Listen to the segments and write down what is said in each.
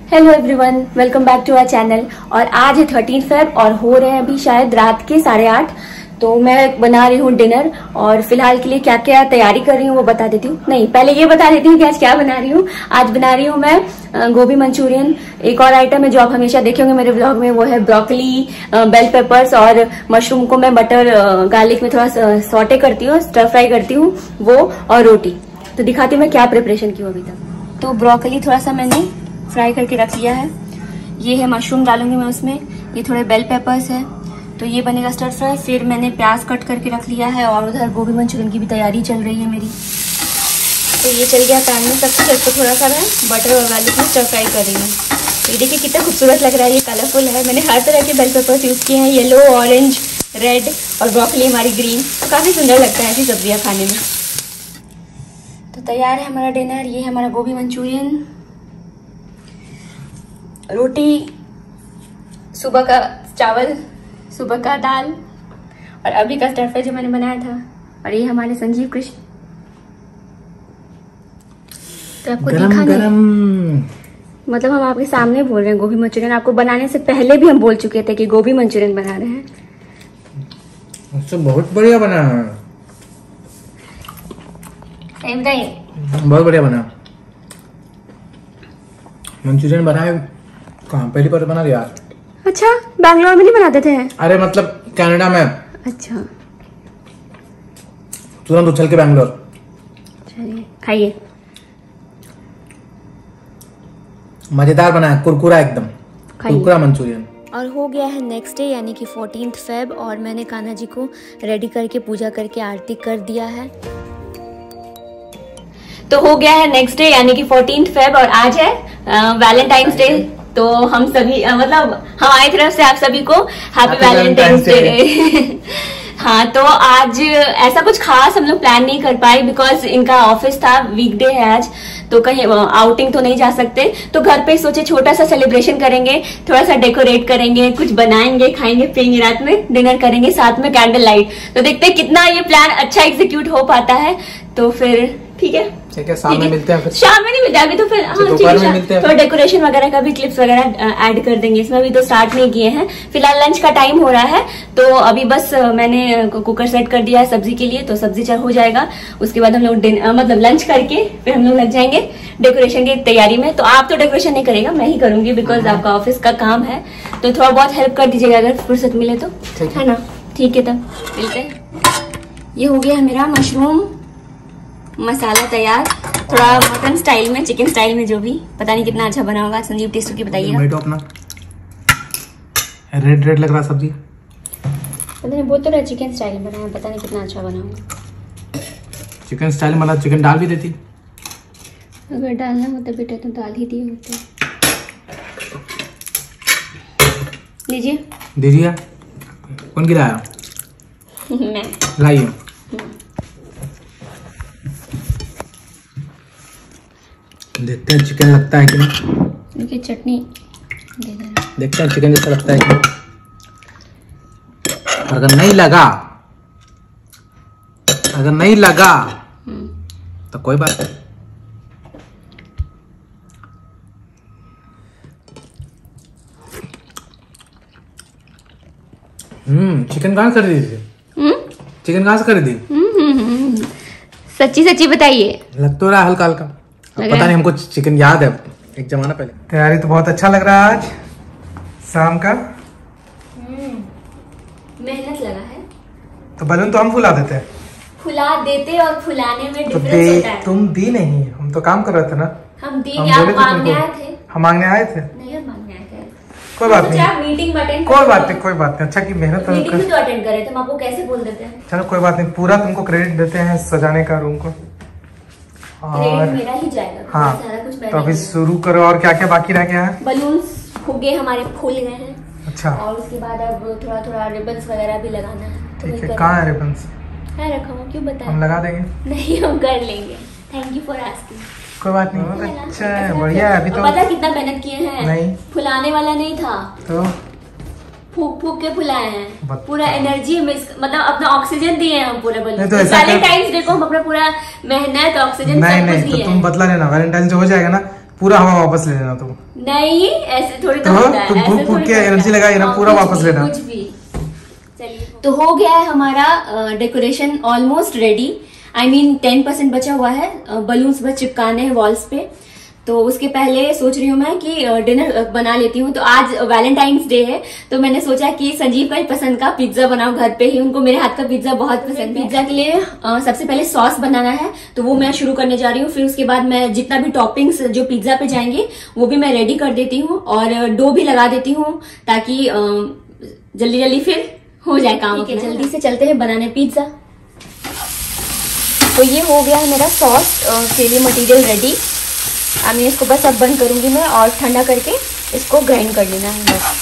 Hello everyone, welcome back to our channel. और आज है 13 फेब और हो रहे हैं अभी शायद रात के 8:30। तो मैं बना रही हूँ डिनर और फिलहाल के लिए क्या क्या तैयारी कर रही हूँ वो बता देती हूँ। नहीं, पहले ये बता देती हूँ कि आज क्या बना रही हूँ। आज बना रही हूँ मैं गोभी मंचूरियन। एक और आइटम है जो आप हमेशा देखे होंगे मेरे व्लॉग में, वो है ब्रोकली, बेल पेपर्स और मशरूम को मैं बटर गार्लिक में थोड़ा सॉटे करती हूँ, स्टर फ्राई करती हूँ, वो और रोटी। तो दिखाती हूँ मैं क्या प्रिपरेशन की हूँ अभी तक। तो ब्रोकली थोड़ा सा मैंने फ्राई करके रख लिया है। ये है मशरूम डालूंगी मैं उसमें, ये थोड़े बेल पेपर्स है, तो ये बनेगा स्टर फ्राई। फिर मैंने प्याज कट करके रख लिया है और उधर गोभी मंचूरियन की भी तैयारी चल रही है मेरी। तो ये चल गया पैन में, सबसे इसको थोड़ा सा मैं बटर और गार्लिक में स्टर फ्राई कर रही हूँ। तो ये देखिए कितना खूबसूरत लग रहा है, ये कलरफुल है। मैंने हर तरह के बेल पेपर्स यूज किए हैं, येलो, ऑरेंज, रेड और ब्रोकली हमारी ग्रीन। तो काफी सुंदर लगता है ऐसी सब्जियां खाने में। तो तैयार है हमारा डिनर। ये है हमारा गोभी मंचूरियन, रोटी, सुबह का चावल, सुबह का दाल और अभी का स्टर फ्राई जो मैंने बनाया था। और ये हमारे संजीव कृष्ण। तो आपको दिखा नहीं, मतलब हम आपके सामने बोल रहे हैं गोभी मंचूरियन। आपको बनाने से पहले भी हम बोल चुके थे कि गोभी मंचूरियन बना रहे हैं। अच्छा, बहुत बढ़िया बना है। बताइए। बहुत बढ़िया बना मंचूरियन। बना है कहाँ? पहली बार बना रही यार। अच्छा, बैंगलोर में नहीं बनाते थे? अरे मतलब कनाडा में। अच्छा, तुरंत उछल के बैंगलोर। चलिए खाइए। मजेदार बना है, कुरकुरा एकदम, कुरकुरा मंचूरियन। और हो गया है नेक्स्ट डे यानी कि 14 फेब और मैंने कान्हा जी को रेडी करके पूजा करके आरती कर दिया है। तो हो गया है नेक्स्ट डे यानी कि 14 फेब और आज है वैलेंटाइंस डे। तो हम सभी मतलब हमारी तरफ से आप सभी को हैप्पी वैलेंटाइंस डे। हाँ, तो आज ऐसा कुछ खास हम लोग प्लान नहीं कर पाए बिकॉज इनका ऑफिस था, वीकडे है आज, तो कहीं आउटिंग तो नहीं जा सकते। तो घर पे सोचे छोटा सा सेलिब्रेशन करेंगे, थोड़ा सा डेकोरेट करेंगे, कुछ बनाएंगे, खाएंगे पिएंगे, रात में डिनर करेंगे, साथ में कैंडल लाइट। तो देखते हैं कितना ये प्लान अच्छा एग्जीक्यूट हो पाता है। तो फिर ठीक है, शाम में मिलते हैं। फिर शाम में नहीं मिलते अभी, तो फिर हाँ ठीक है, तो डेकोरेशन वगैरह का भी क्लिप्स वगैरह ऐड कर देंगे इसमें। अभी तो स्टार्ट नहीं किए हैं, फिलहाल लंच का टाइम हो रहा है। तो अभी बस मैंने कुकर सेट कर दिया है सब्जी के लिए, तो सब्जी चल हो जाएगा। उसके बाद हम लोग मतलब लंच करके फिर हम लोग लग जाएंगे डेकोरेशन की तैयारी में। तो आप तो डेकोरेशन नहीं करेगा, मैं ही करूंगी बिकॉज आपका ऑफिस का काम है। तो थोड़ा बहुत हेल्प कर दीजिएगा अगर फुर्सत मिले तो, है ना? ठीक है, तब मिलते हैं। ये हो गया है मेरा मशरूम मसाला तैयार, थोड़ा मटन स्टाइल में, चिकन स्टाइल में, जो भी, पता नहीं कितना अच्छा बना होगा। संजीव टेस्ट की बताइएगा। अपना रेड रेड लग रहा सब्जी, पता नहीं, वो तो चिकन स्टाइल में बना है, पता नहीं कितना अच्छा बना होगा। चिकन स्टाइल मतलब चिकन डाल भी देती, अगर डालना होता बेटा तो डाल ही दिए होते। लीजिए दीजिए। कौन गिराया? मैं। लाइए। देखते हैं चिकन लगता है कि नहीं। देखिए चटनी दे देना, देखते हैं चिकन जैसा लगता है कि नहीं। अगर नहीं लगा तो कोई बात नहीं। चिकन कहाँ से खरीदी थी? चिकन कहाँ से खरीदी? सच्ची सच्ची बताइए। लग तो रहा है हल्का हल्का, पता नहीं, हमको चिकन याद है एक जमाना पहले। तैयारी तो बहुत अच्छा लग रहा है आज शाम का। मेहनत लगा है। तो बलून तो हम फुला देते हैं। फुला देते और फुलाने में तो डिफरेंस होता है। तुम दी नहीं, हम तो काम कर रहे थे ना। हम दी नहीं, आप मांगने आए थे। हम मांगने आए थे। नहीं, हम मांगने आए थे। कोई बात नहीं, मीटिंग अटेंड, कोई बात नहीं, कोई बात नहीं। अच्छा की मेहनत मीटिंग भी तो अटेंड करे थे, हम आपको कैसे बोल देते हैं? चलो कोई बात नहीं, पूरा तुमको क्रेडिट देते हैं सजाने का रूम को। और मेरा ही जाएगा। हाँ, तो अभी शुरू करो। और क्या क्या बाकी रह गया है? बलून्स फुगे हमारे फूल गए हैं। अच्छा, और उसके बाद अब थोड़ा थोड़ा रिबन्स वगैरह भी लगाना है। ठीक है। कहाँ है रिबन्स? है रखा हूँ, क्यों बताएं? हम लगा देंगे। नहीं, हम कर लेंगे। Thank you for asking. कोई बात नहीं, अच्छा है, बढ़िया है। अभी तो पता कितना मेहनत किए हैं। नहीं, फुलाने वाला नहीं था, तो फूक फूक के फुलाए हैं। पूरा एनर्जी मतलब अपना ऑक्सीजन दिए हैं हम पूरे बलून। तो वैलेंटाइंस डे को हम अपना पूरा मेहनत ऑक्सीजन नहीं, तो तुम बदला लेना। वैलेंटाइन जो हो जाएगा ना, पूरा हवा वापस ले लेना तुम। नहीं ऐसे थोड़ी तो होता है, तुम फूक फूक के एनर्जी लगाई ना, पूरा वापस लेना। कुछ भी। चलिए तो हो गया है हमारा decoration almost ready. I mean 10% बचा हुआ है, बलून्स बस चिपकाने हैं वॉल्स पे। तो उसके पहले सोच रही हूँ मैं कि डिनर बना लेती हूँ। तो आज वैलेंटाइंस डे है, तो मैंने सोचा कि संजीव का ही पसंद का पिज्जा बनाऊं घर पे ही। उनको मेरे हाथ का पिज्जा बहुत पसंद है। पिज्जा के लिए सबसे पहले सॉस बनाना है, तो वो मैं शुरू करने जा रही हूँ। फिर उसके बाद मैं जितना भी टॉपिंग्स जो पिज्जा पे जाएंगे वो भी मैं रेडी कर देती हूँ, और डो भी लगा देती हूँ ताकि जल्दी जल्दी फिर हो जाए काम। जल्दी से चलते हैं बनाने पिज्जा। तो ये हो गया है मेरा सॉस के लिए मटेरियल रेडी। अब मैं इसको बस अब बंद करूंगी मैं, और ठंडा करके इसको ग्राइंड कर लेना है बस।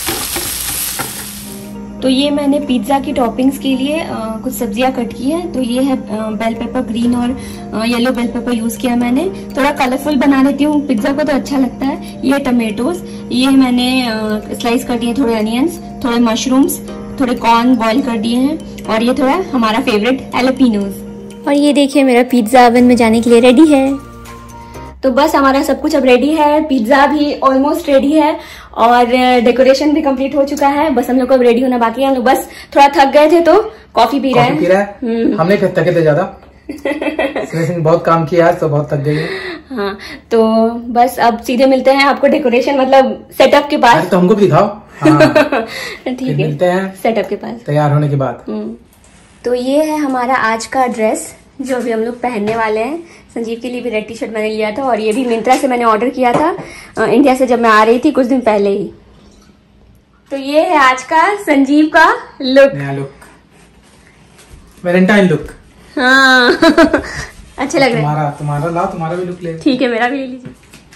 तो ये मैंने पिज्ज़ा की टॉपिंग्स के लिए कुछ सब्जियां कट की है। तो ये है बेल पेपर, ग्रीन और येलो बेल पेपर यूज किया मैंने। थोड़ा कलरफुल बना लेती हूँ पिज्ज़ा को, तो अच्छा लगता है। ये टमेटोज, ये मैंने स्लाइस कर दिए, थोड़े अनियंस, थोड़े मशरूम्स, थोड़े कॉर्न बॉईल कर दिए हैं, और ये थोड़ा हमारा फेवरेट एलोपिनोज। और ये देखिए मेरा पिज्ज़ा ओवन में जाने के लिए रेडी है। तो बस हमारा सब कुछ अब रेडी है, पिज्ज़ा भी ऑलमोस्ट रेडी है, और डेकोरेशन भी कंप्लीट हो चुका है। बस हम लोग को अब रेडी होना बाकी है। हम लोग बस थोड़ा थक गए थे तो कॉफी पी रहे हैं। हमने फिर थके थे ज्यादा। बहुत काम किया आज, तो बहुत थक गई है। हाँ, तो बस अब सीधे मिलते हैं आपको डेकोरेशन मतलब सेटअप के पास। तो हमको भी दिखाओ। ठीक है, मिलते हैं सेटअप के पास तैयार होने के बाद। तो ये है हमारा आज का ड्रेस जो अभी हम लोग पहनने वाले हैं। संजीव के लिए भी रेड टी शर्ट मैंने लिया था, और ये भी मिंत्रा से मैंने ऑर्डर किया था इंडिया से जब मैं आ रही थी कुछ दिन पहले ही। तो ये है आज का संजीव का लुक, नया लुक, वैलेंटाइन लुक। हाँ अच्छा लग रहा है। तुम्हारा भी लुक ले। ठीक है, मेरा भी ले लीजिए।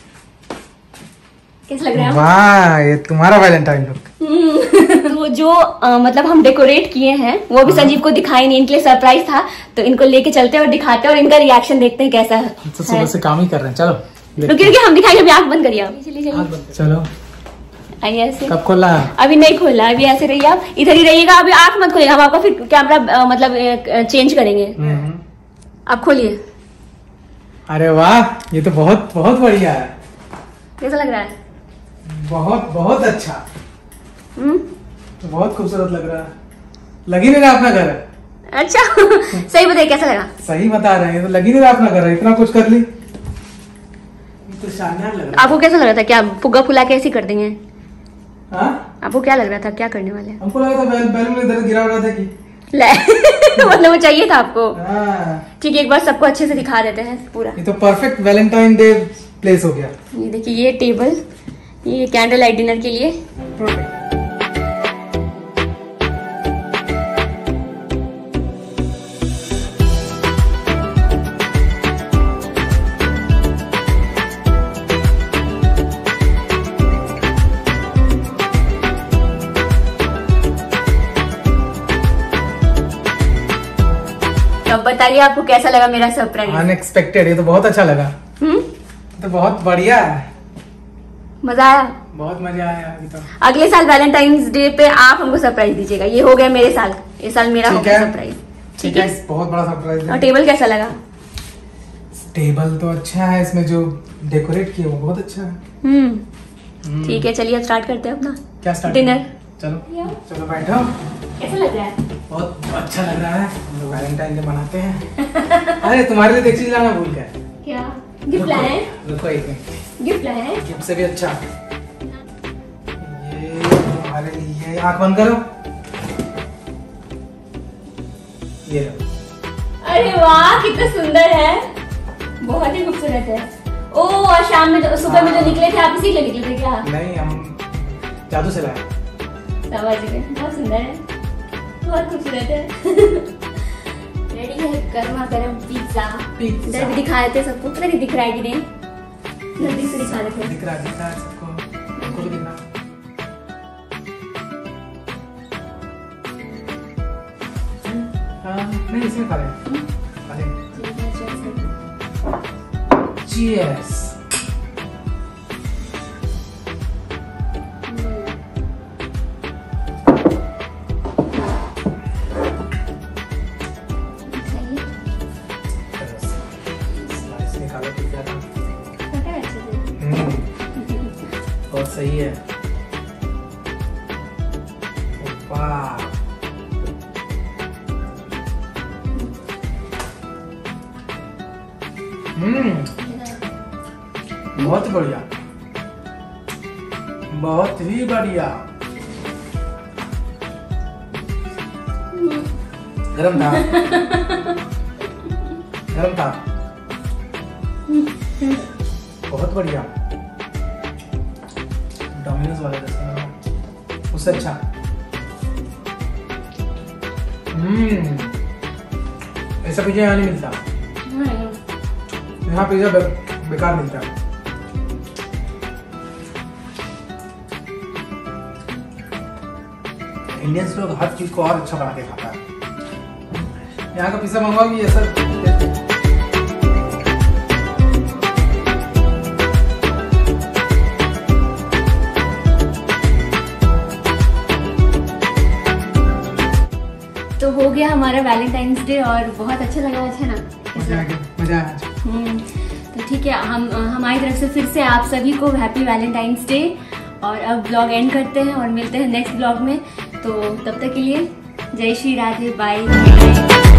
कैसा लग रहा है? वाह, ये तुम्हारा वैलेंटाइन लुक। तो जो मतलब हम डेकोरेट किए हैं वो भी संजीव को दिखाई नहीं, इनके लिए सरप्राइज था। तो इनको लेके चलते हैं और दिखाते हैं, और इनका रिएक्शन देखते हैं कैसा है। तो सुबह से काम ही कर रहे हैं। चलो रुकिए, हम दिखाएंगे। अभी आंख बंद करिए आप। चलो आइए ऐसे। कब खोला? अभी नहीं खोला, अभी ऐसे रहिए आप, इधर ही रहिएगा। अभी आंख मत खोलिएगा, हम आपका फिर कैमरा मतलब चेंज करेंगे। आप खोलिए। अरे वाह, ये तो बहुत बहुत बढ़िया है। कैसा लग रहा है? बहुत बहुत अच्छा। तो बहुत खूबसूरत लग रहा है। लग ही नहीं रहा अपना घर है। अच्छा सही बताइए, कैसा लगा? सही बता रहे हैं, तो लग ही नहीं रहा अपना घर है। इतना कुछ कर ली, तो शानदार लग रहा है। आपको कैसा लग रहा था? क्या फुग्गा फुला के ऐसे कर देंगे? हाँ, आपको क्या लग रहा था, क्या करने वाले? हमको लगा था बैलून इधर गिरा रहा था कि मतलब वो चाहिए था आपको। हाँ। ठीक है, एक बार सबको अच्छे से दिखा देते हैं पूरा। ये तो परफेक्ट वैलेंटाइन डे प्लेस हो गया। ये देखिए, ये टेबल, ये कैंडल लाइट डिनर के लिए। अब बताइए आपको कैसा लगा मेरा सरप्राइज? अनएक्सपेक्टेड, ये तो बहुत अच्छा लगा। तो बहुत बढ़िया है, मजा आया, बहुत मजा आया। अभी तो अगले साल वैलेंटाइंस डे पे आप हमको सरप्राइज दीजिएगा। ये हो गया मेरे साल, ये साल मेरा हो गया सरप्राइज। ठीक है, बहुत बड़ा सरप्राइज। और टेबल कैसा लगा? टेबल तो अच्छा है, इसमें जो डेकोरेट किया वो बहुत अच्छा है। ठीक है, चलिए अब स्टार्ट करते हैं अपना क्या स्टार्ट डिनर। चलो चलो बैठो। कैसा लग रहा है? बहुत अच्छा लग रहा है। हम लोग वैलेंटाइन डे मनाते हैं। अरे तुम्हारे लिए एक चीज लाना भूल गए। क्या गिफ्ट लाए हैं? रुको एक मिनट। गिफ्ट लाए हैं? गिफ्ट से भी अच्छा, ये तुम्हारे लिए। आंख बंद करो। ये लो। अरे वाह, कितना सुंदर है, बहुत ही खूबसूरत है। ओ, और शाम में तो सुबह में जो निकले थे आप, इसी के लिए निकले थे क्या? नहीं, हम जादू से लाए। समझ गए, बहुत सुंदर है, बहुत खूबसूरत है। रेडी है गर्मा गर्म पिज्जा। इधर भी दिखा देते सबको, पता नहीं दिख रहा है कि नहीं, जल्दी से दिखा देते। दिख रहा है सबको, हमको भी दिख रहा। नहीं, इसमें खा रहे। Cheers. सही है। वाह, बहुत बढ़िया, बहुत ही बढ़िया। गरम था, गरम था, बहुत बढ़िया। डोमिनोज वाला जैसा, उससे अच्छा। ऐसा पिज्जा यहाँ नहीं मिलता, यहाँ पिज्जा बेकार मिलता है। इंडियंस लोग हर चीज को और अच्छा बना के खाता है। यहाँ का पिज्जा मंगवाओगी ये सर। तो हो गया हमारा वैलेंटाइंस डे और बहुत अच्छा लगा, है ना? मजा आया। तो ठीक है, हमारी तरफ से फिर से आप सभी को हैप्पी वैलेंटाइंस डे। और अब ब्लॉग एंड करते हैं और मिलते हैं नेक्स्ट ब्लॉग में। तो तब तक के लिए जय श्री राधे, बाय।